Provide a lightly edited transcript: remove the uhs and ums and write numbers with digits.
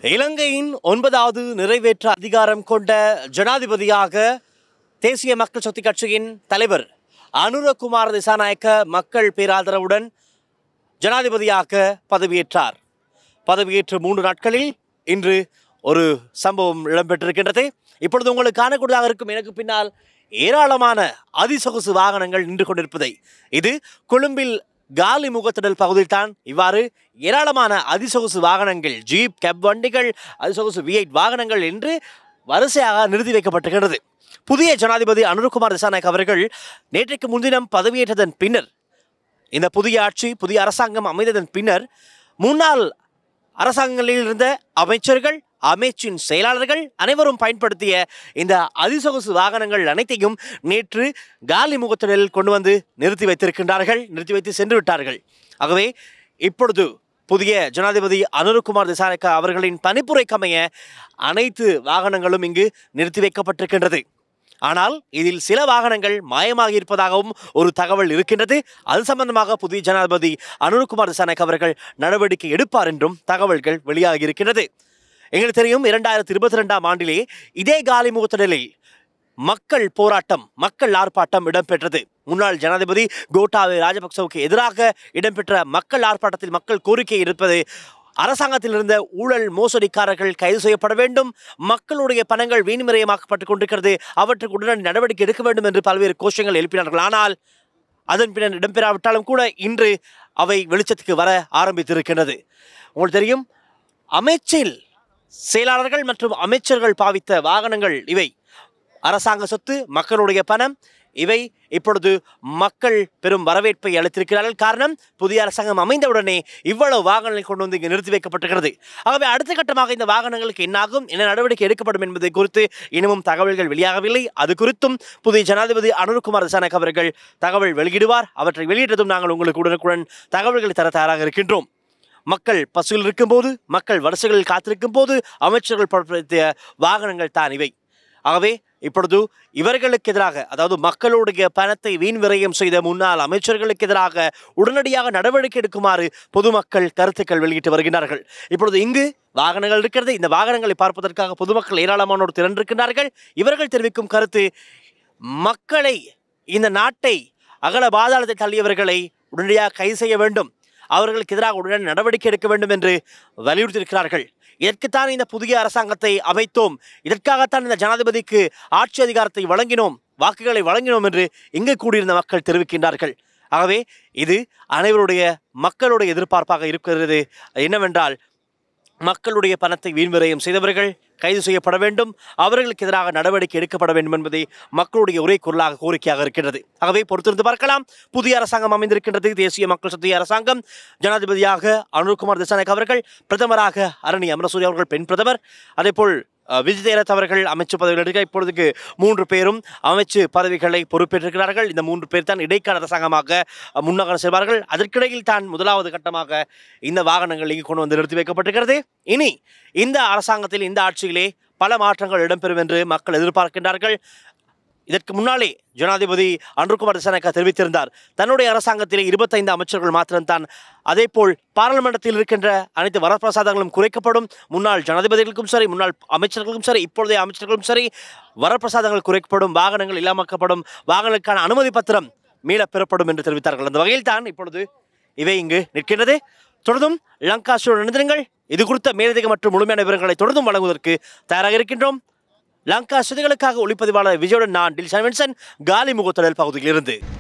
இலங்கையின் 9வது நிறைவேற்ற அதிகாரம் கொண்ட ஜனாதிபதியாக தேசிய மக்கள் சக்தி கட்சியின் தலைவர் அனுரகுமார திசாநாயக்க மக்கள் பேராதரவுடன் ஜனாதிபதியாக பதவியேற்றார். பதவியேற்ற 3 நாட்களில் இன்று ஒரு சம்பவம் இடம்பெற்றிருக்கின்றது. இப்பொழுது உங்களுக்கு காணக்கூடியதாக இருக்கும் எனக்கு பின்னால் ஏராளமான அதிசொகுசு வாகனங்கள் நின்று கொண்டிருப்பதை, இது கொழும்பில் காலி முகத்திடல் பகுதியில் தான் இவ்வாறு ஏராளமான அதிசொகுசு வாகனங்கள், ஜீப், கேப் வண்டிகள், அதிசொகுசு V8 வாகனங்கள் என்று வரிசையாக நிறுத்தி வைக்கப்பட்டிருக்கிறது. புதிய ஜனாதிபதி அனுரகுமார திசாநாயக்க அவர்கள் நேற்றைக்கு முன்தினம் பதவியேற்றதன் பின்னர், இந்த புதிய ஆட்சி, புதிய அரசாங்கம் அமைந்ததன் பின்னர், முன்னாள் அரசாங்கங்களில் இருந்த அமைச்சர்கள், அமைச்சின் செயலாளர்கள் அனைவரும் பயன்படுத்திய இந்த அதிசொகுசு வாகனங்கள் அனைத்தையும் நேற்று காலி முகத்திடலில் கொண்டு வந்து நிறுத்தி வைத்திருக்கின்றார்கள், நிறுத்தி வைத்து சென்று விட்டார்கள். ஆகவே இப்பொழுது புதிய ஜனாதிபதி அனுரகுமார திசாநாயக்க அவர்களின் பணிப்புரைக்கமைய அனைத்து வாகனங்களும் இங்கு நிறுத்தி வைக்கப்பட்டிருக்கின்றது. ஆனால் இதில் சில வாகனங்கள் மாயமாகி இருப்பதாகவும் ஒரு தகவல் இருக்கின்றது. அது சம்பந்தமாக புதிய ஜனாதிபதி அனுரகுமார திசாநாயக்க அவர்கள் நடவடிக்கை எடுப்பார் என்றும் தகவல்கள் வெளியாகி இருக்கின்றது. எங்களுக்கு தெரியும், 2022ஆம் ஆண்டிலே இதே காலி முகத்திடலில் மக்கள் போராட்டம், மக்கள் ஆர்ப்பாட்டம் இடம்பெற்றது. முன்னாள் ஜனாதிபதி கோட்டாபய ராஜபக்சவுக்கு எதிராக இடம்பெற்ற மக்கள் ஆர்ப்பாட்டத்தில் மக்கள் கோரிக்கை இருப்பது, அரசாங்கத்தில் இருந்த ஊழல் மோசடிக்காரர்கள் கைது செய்யப்பட வேண்டும், மக்களுடைய பணங்கள் வீண்விரயமாக்கப்பட்டுக் கொண்டிருக்கிறது, அவற்றுக்கு உடனடி நடவடிக்கை எடுக்க வேண்டும் என்று பல்வேறு கோஷங்கள் எழுப்பினார்கள். ஆனால் அதன் பின்னர் இடம்பெறாவிட்டாலும் கூட இன்று அவை வெளிச்சத்துக்கு வர ஆரம்பித்திருக்கின்றது. உங்களுக்கு தெரியும், அமைச்சில் செயலாளர்கள் மற்றும் அமைச்சர்கள் பாவித்த வாகனங்கள் இவை. அரசாங்க சொத்து, மக்களுடைய பணம், இவை இப்பொழுது மக்கள் பெரும் வரவேற்பை அளித்திருக்கிறார்கள். காரணம், புதிய அரசாங்கம் அமைந்தவுடனே இவ்வளவு வாகனங்கள் கொண்டு வந்து இங்கு நிறுத்தி வைக்கப்பட்டிருக்கிறது. ஆகவே அடுத்த கட்டமாக இந்த வாகனங்களுக்கு என்னாகும், என்ன நடவடிக்கை எடுக்கப்படும் என்பதை குறித்து இன்னமும் தகவல்கள் வெளியாகவில்லை. அது குறித்தும் புதிய ஜனாதிபதி அனுரகுமார திசாநாயக்க அவர்கள் தகவல் வெளியிடுவார். அவற்றை வெளியிட்டதும் நாங்கள் உங்களுக்கு உடனுக்குடன் தகவல்களை தர தயாராக இருக்கின்றோம். மக்கள் பசுவில் இருக்கும்போது, மக்கள் வரிசைகளில் காத்திருக்கும் போது அமைச்சர்கள் பயன்படுத்திய வாகனங்கள் தான் இவை. ஆகவே இப்பொழுது இவர்களுக்கு எதிராக, அதாவது மக்களுடைய பணத்தை வீண் விரயம் செய்த முன்னாள் அமைச்சர்களுக்கு எதிராக உடனடியாக நடவடிக்கை எடுக்குமாறு பொதுமக்கள் கருத்துக்கள் வெளியிட்டு வருகிறார்கள். இப்பொழுது இங்கு வாகனங்கள் இருக்கிறது. இந்த வாகனங்களை பார்ப்பதற்காக பொதுமக்கள் ஏராளமானோர் திரண்டிருக்கிறார்கள். இவர்கள் தெரிவிக்கும் கருத்து, மக்களை, இந்த நாட்டை அகல பாதாளத்தை தள்ளியவர்களை உடனடியாக கைது செய்ய வேண்டும், அவர்களுக்கு எதிராக உடனடி நடவடிக்கை எடுக்க வேண்டும் என்று வலியுறுத்தியிருக்கிறார்கள். இதற்குத்தான் இந்த புதிய அரசாங்கத்தை அமைத்தோம், இதற்காகத்தான் இந்த ஜனாதிபதிக்கு ஆட்சி அதிகாரத்தை வழங்கினோம், வாக்குகளை வழங்கினோம் என்று இங்கு கூடியிருந்த மக்கள் தெரிவிக்கின்றார்கள். ஆகவே இது அனைவருடைய மக்களுடைய எதிர்பார்ப்பாக இருக்கிறது. என்னவென்றால், மக்களுடைய பணத்தை வீண்விரயம் செய்தவர்கள் கைது செய்யப்பட வேண்டும், அவர்களுக்கு எதிராக நடவடிக்கை எடுக்கப்பட வேண்டும் என்பதை மக்களுடைய ஒரே குரலாக, கோரிக்கையாக இருக்கின்றது. ஆகவே பொறுத்திருந்து பார்க்கலாம். புதிய அரசாங்கம் அமைந்திருக்கின்றது, தேசிய மக்கள் சக்தி அரசாங்கம். ஜனாதிபதியாக அனுரகுமார திசாநாயக்க அவர்கள், பிரதமராக அரணி அமரசூரிய அவர்கள் பெண் பிரதமர், அதேபோல் விஜய் தேரத் அவர்கள் அமைச்சு பதவிகள் எடுக்க இப்பொழுதுக்கு 3 பேரும் அமைச்சு பதவிகளை பொறுப்பேற்றிருக்கிறார்கள். இந்த 3 பேர் தான் இடைக்கால அரசாங்கமாக முன்னகரம் செல்வார்கள். அதற்கிடையில் தான் முதலாவது கட்டமாக இந்த வாகனங்கள் இங்கு கொண்டு வந்து நிறுத்தி வைக்கப்பட்டிருக்கிறது. இனி இந்த அரசாங்கத்தில், இந்த ஆட்சியிலே பல மாற்றங்கள் இடம்பெறும் என்று மக்கள் எதிர்பார்க்கின்றார்கள். இதற்கு முன்னாலே ஜனாதிபதி அனுரகுமார திசாநாயக்க தெரிவித்திருந்தார், தன்னுடைய அரசாங்கத்திலே 25 அமைச்சர்கள் மாத்திரம்தான், அதேபோல் பாராளுமன்றத்தில் இருக்கின்ற அனைத்து வரப்பிரசாதங்களும் குறைக்கப்படும், முன்னாள் ஜனாதிபதிகளுக்கும் சரி, முன்னாள் அமைச்சர்களுக்கும் சரி, இப்பொழுதைய அமைச்சர்களுக்கும் சரி, வரப்பிரசாதங்கள் குறைக்கப்படும், வாகனங்கள் இல்லாமக்கப்படும், வாகனங்களுக்கான அனுமதி பத்திரம் மீள பெறப்படும் என்று தெரிவித்தார்கள். அந்த வகையில் தான் இப்பொழுது இவை இங்கு நிற்கின்றது. தொடர்ந்தும் லங்காஸ்டோடு இணைந்திருங்கள். இது குறித்த மேலதிக மற்றும் முழுமையான விவரங்களை தொடர்ந்தும் வழங்குவதற்கு தயாராக இருக்கின்றோம். லங்கா செய்திகளுக்காக ஒளிப்பதிவாளர் விஜயுடன் நான் டில்ஷன் வின்சன், காலி முகத்திடல் பகுதியிலிருந்து.